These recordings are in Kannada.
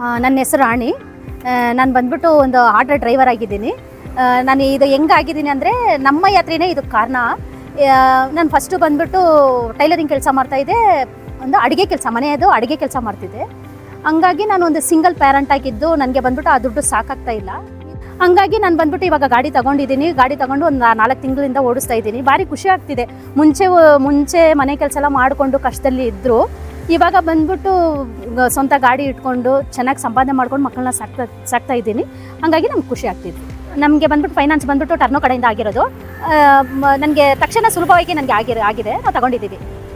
ನನ್ನ ಹೆಸರು ರಾಣಿ. ನಾನು ಬಂದ್ಬಿಟ್ಟು ಒಂದು ಆಟೋ ಡ್ರೈವರ್ ಆಗಿದ್ದೀನಿ. ನಾನು ಇದು ಹೆಂಗಾಗಿದ್ದೀನಿ ಅಂದರೆ ನಮ್ಮ ಯಾತ್ರೆನೇ ಇದಕ್ಕೆ ಕಾರಣ. ನಾನು ಫಸ್ಟು ಬಂದ್ಬಿಟ್ಟು ಟೈಲರಿಂಗ್ ಕೆಲಸ ಮಾಡ್ತಾಯಿದ್ದೆ, ಒಂದು ಅಡುಗೆ ಕೆಲಸ, ಮನೆಯದು ಅಡುಗೆ ಕೆಲಸ ಮಾಡ್ತಿದ್ದೆ. ಹಂಗಾಗಿ ನಾನು ಒಂದು ಸಿಂಗಲ್ ಪ್ಯಾರೆಂಟ್ ಆಗಿದ್ದು ನನಗೆ ಬಂದ್ಬಿಟ್ಟು ಆ ದುಡ್ಡು ಸಾಕಾಗ್ತಾ ಇಲ್ಲ. ಹಂಗಾಗಿ ನಾನು ಬಂದ್ಬಿಟ್ಟು ಇವಾಗ ಗಾಡಿ ತೊಗೊಂಡಿದ್ದೀನಿ. ಗಾಡಿ ತೊಗೊಂಡು ಒಂದು 4 ತಿಂಗಳಿಂದ ಓಡಿಸ್ತಾ ಇದ್ದೀನಿ. ಭಾರಿ ಖುಷಿ ಆಗ್ತಿದೆ. ಮುಂಚೆ ಮನೆ ಕೆಲಸ ಎಲ್ಲ ಮಾಡಿಕೊಂಡು ಕಷ್ಟದಲ್ಲಿ ಇದ್ದರು, ಇವಾಗ ಬಂದ್ಬಿಟ್ಟು ಸ್ವಂತ ಗಾಡಿ ಇಟ್ಕೊಂಡು ಚೆನ್ನಾಗಿ ಸಂಪಾದನೆ ಮಾಡ್ಕೊಂಡು ಮಕ್ಕಳನ್ನ ಸಾಕ್ತಾ ಇದ್ದೀನಿ. ಹಾಗಾಗಿ ನಮ್ಗೆ ಖುಷಿ ಆಗ್ತಿದೆ. ನಮಗೆ ಬಂದ್ಬಿಟ್ಟು ಫೈನಾನ್ಸ್ ಬಂದ್ಬಿಟ್ಟು ಟರ್ನೋ ಕಡೆಯಿಂದ ಆಗಿರೋದು. ನನಗೆ ತಕ್ಷಣ ಸುಲಭವಾಗಿ ನನಗೆ ಆಗಿದೆ, ನಾವು ತಗೊಂಡಿದ್ದೀವಿ.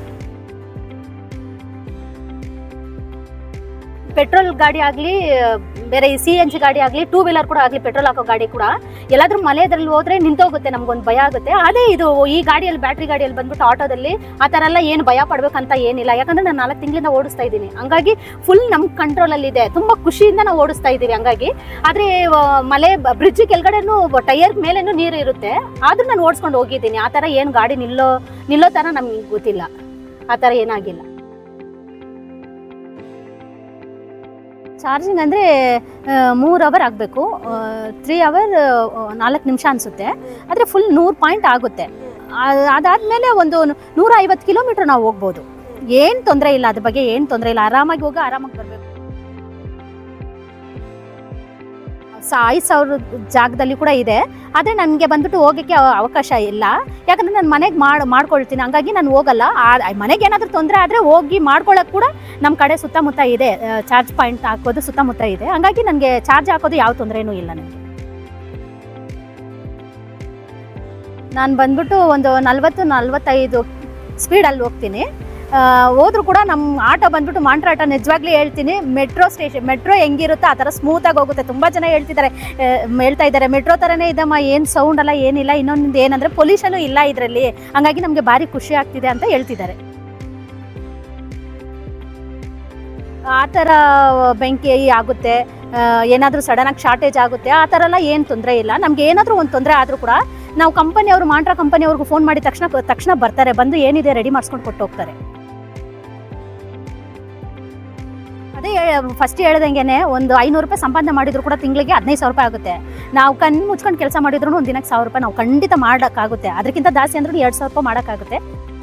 ಪೆಟ್ರೋಲ್ ಗಾಡಿ ಆಗಲಿ, ಬೇರೆ CNG ಗಾಡಿ ಆಗಲಿ, 2 ವೀಲರ್ ಕೂಡ ಆಗಲಿ, ಪೆಟ್ರೋಲ್ ಹಾಕೋ ಗಾಡಿ ಕೂಡ ಎಲ್ಲಾದ್ರೂ ಮಳೆದ್ರಲ್ಲಿ ಹೋದ್ರೆ ನಿಂತೋಗುತ್ತೆ, ನಮ್ಗೊಂದು ಭಯ ಆಗುತ್ತೆ. ಅದೇ ಇದು ಈ ಗಾಡಿಯಲ್ಲಿ, ಬ್ಯಾಟ್ರಿ ಗಾಡಿಯಲ್ಲಿ ಬಂದ್ಬಿಟ್ಟು ಆಟೋದಲ್ಲಿ ಆ ಥರ ಎಲ್ಲ ಏನು ಭಯ ಪಡ್ಬೇಕಂತ ಏನಿಲ್ಲ. ಯಾಕಂದರೆ ನಾನು 4 ತಿಂಗಳಿಂದ ಓಡಿಸ್ತಾ ಇದ್ದೀನಿ. ಹಂಗಾಗಿ ಫುಲ್ ನಮ್ಮ ಕಂಟ್ರೋಲಲ್ಲಿದೆ. ತುಂಬ ಖುಷಿಯಿಂದ ನಾವು ಓಡಿಸ್ತಾ ಇದ್ದೀವಿ. ಹಂಗಾಗಿ ಆದರೆ ಮಳೆ ಬ್ರಿಡ್ಜ್ ಕೆಳಗಡೆನೂ ಟೈರ್ ಮೇಲೇನೂ ನೀರು ಇರುತ್ತೆ, ಆದರೂ ನಾನು ಓಡಿಸ್ಕೊಂಡು ಹೋಗಿದ್ದೀನಿ. ಆ ಥರ ಏನು ಗಾಡಿ ನಿಲ್ಲೋ ಥರ ನಮ್ಗೆ ಗೊತ್ತಿಲ್ಲ, ಆ ಥರ ಏನಾಗಿಲ್ಲ. ಚಾರ್ಜಿಂಗ್ ಅಂದರೆ 3 ಅವರ್ ಆಗಬೇಕು, 3 ಅವರ್ 4 ನಿಮಿಷ ಅನಿಸುತ್ತೆ. ಆದರೆ ಫುಲ್ 100 ಪಾಯಿಂಟ್ ಆಗುತ್ತೆ. ಅದಾದಮೇಲೆ ಒಂದು 150 ಕಿಲೋಮೀಟ್ರ್ ನಾವು ಹೋಗ್ಬೋದು. ಏನು ತೊಂದರೆ ಇಲ್ಲ, ಅದ್ರ ಬಗ್ಗೆ ಏನು ತೊಂದರೆ ಇಲ್ಲ. ಆರಾಮಾಗಿ ಹೋಗಿ ಆರಾಮಾಗಿ ಬರಬೇಕು. 5,000 ಜಾಗದಲ್ಲಿ ಕೂಡ ಇದೆ, ಆದರೆ ನನಗೆ ಬಂದ್ಬಿಟ್ಟು ಹೋಗೋಕ್ಕೆ ಅವಕಾಶ ಇಲ್ಲ. ಯಾಕಂದರೆ ನಾನು ಮನೆಗೆ ಮಾಡ್ಕೊಳ್ತೀನಿ. ಹಂಗಾಗಿ ನಾನು ಹೋಗಲ್ಲ. ಮನೆಗೆ ಏನಾದರೂ ತೊಂದರೆ ಆದರೆ ಹೋಗಿ ಮಾಡ್ಕೊಳ್ಳೋಕೆ ಕೂಡ ನಮ್ಮ ಕಡೆ ಸುತ್ತಮುತ್ತ ಇದೆ, ಚಾರ್ಜ್ ಪಾಯಿಂಟ್ ಹಾಕೋದು ಸುತ್ತಮುತ್ತ ಇದೆ. ಹಂಗಾಗಿ ನನಗೆ ಚಾರ್ಜ್ ಹಾಕೋದು ಯಾವ ತೊಂದರೆನೂ ಇಲ್ಲ ನನಗೆ. ನಾನು ಬಂದ್ಬಿಟ್ಟು ಒಂದು 40-45 ಸ್ಪೀಡಲ್ಲಿ ಹೋಗ್ತೀನಿ. ಹೋದ್ರೂ ಕೂಡ ನಮ್ಮ ಆಟೋ ಬಂದ್ಬಿಟ್ಟು ಮಾಂಟ್ರಾ ಆಟೋ, ನಿಜವಾಗ್ಲೂ ಹೇಳ್ತೀನಿ, ಮೆಟ್ರೋ ಹೆಂಗಿರುತ್ತೋ ಆ ಥರ ಸ್ಮೂತಾಗಿ ಹೋಗುತ್ತೆ. ತುಂಬ ಜನ ಹೇಳ್ತಾ ಇದ್ದಾರೆ ಮೆಟ್ರೋ ಥರನೇ ಇದಮ್ಮ, ಏನು ಸೌಂಡ್ ಅಲ್ಲ, ಏನಿಲ್ಲ. ಇನ್ನೊಂದು ಏನಂದರೆ ಪೊಲ್ಯೂಷನು ಇಲ್ಲ ಇದರಲ್ಲಿ. ಹಂಗಾಗಿ ನಮಗೆ ಭಾರಿ ಖುಷಿ ಆಗ್ತಿದೆ ಅಂತ ಹೇಳ್ತಿದ್ದಾರೆ. ಆ ಥರ ಬೆಂಕಿ ಆಗುತ್ತೆ, ಏನಾದರೂ ಸಡನ್ನಾಗಿ ಶಾರ್ಟೇಜ್ ಆಗುತ್ತೆ, ಆ ಥರ ಎಲ್ಲ ಏನು ತೊಂದರೆ ಇಲ್ಲ. ನಮಗೆ ಏನಾದರೂ ಒಂದು ತೊಂದರೆ ಆದರೂ ಕೂಡ ನಾವು ಕಂಪನಿಯವರು, ಮಾಂಟ್ರಾ ಕಂಪನಿಯವ್ರಿಗೆ ಫೋನ್ ಮಾಡಿದ ತಕ್ಷಣ ಬರ್ತಾರೆ, ಬಂದು ಏನಿದೆ ರೆಡಿ ಮಾಡಿಸ್ಕೊಂಡು ಕೊಟ್ಟು ಹೋಗ್ತಾರೆ. ಅದೇ ಫಸ್ಟ್ ಹೇಳ್ದಂಗೆ ಒಂದು 500 ರೂಪಾಯಿ ಸಂಪಾದನೆ ಮಾಡಿದ್ರು ಕೂಡ ತಿಂಗಳಿಗೆ 15,000 ರೂಪಾಯಿ ಆಗುತ್ತೆ. ನಾವು ಕಣ್ಣು ಮುಚ್ಕೊಂಡು ಕೆಲಸ ಮಾಡಿದ್ರು ಒಂದು ದಿನಕ್ಕೆ 1,000 ರೂಪಾಯಿ ನಾವು ಖಂಡಿತ ಮಾಡೋಕ್ಕಾಗುತ್ತೆ. ಅದಕ್ಕಿಂತ ಜಾಸ್ತಿ ಅಂದ್ರೂ 2,000 ರೂಪಾಯಿ ಮಾಡೋಕ್ಕಾಗುತ್ತೆ.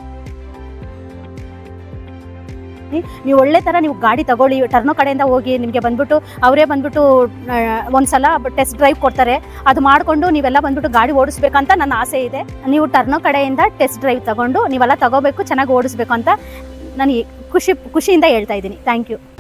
ನೀವು ಒಳ್ಳೆ ಥರ ನೀವು ಗಾಡಿ ತಗೊಳ್ಳಿ, ಟರ್ನೋ ಕಡೆಯಿಂದ ಹೋಗಿ. ನಿಮಗೆ ಬಂದ್ಬಿಟ್ಟು ಅವರೇ ಬಂದ್ಬಿಟ್ಟು ಒಂದ್ಸಲ ಟೆಸ್ಟ್ ಡ್ರೈವ್ ಕೊಡ್ತಾರೆ, ಅದು ಮಾಡಿಕೊಂಡು ನೀವೆಲ್ಲ ಬಂದ್ಬಿಟ್ಟು ಗಾಡಿ ಓಡಿಸ್ಬೇಕಂತ ನನ್ನ ಆಸೆ ಇದೆ. ನೀವು ಟರ್ನೋ ಕಡೆಯಿಂದ ಟೆಸ್ಟ್ ಡ್ರೈವ್ ತಗೊಂಡು ನೀವೆಲ್ಲ ತಗೋಬೇಕು, ಚೆನ್ನಾಗಿ ಓಡಿಸ್ಬೇಕು ಅಂತ ನಾನು ಖುಷಿಯಿಂದ ಹೇಳ್ತಾ ಇದ್ದೀನಿ. Thank you.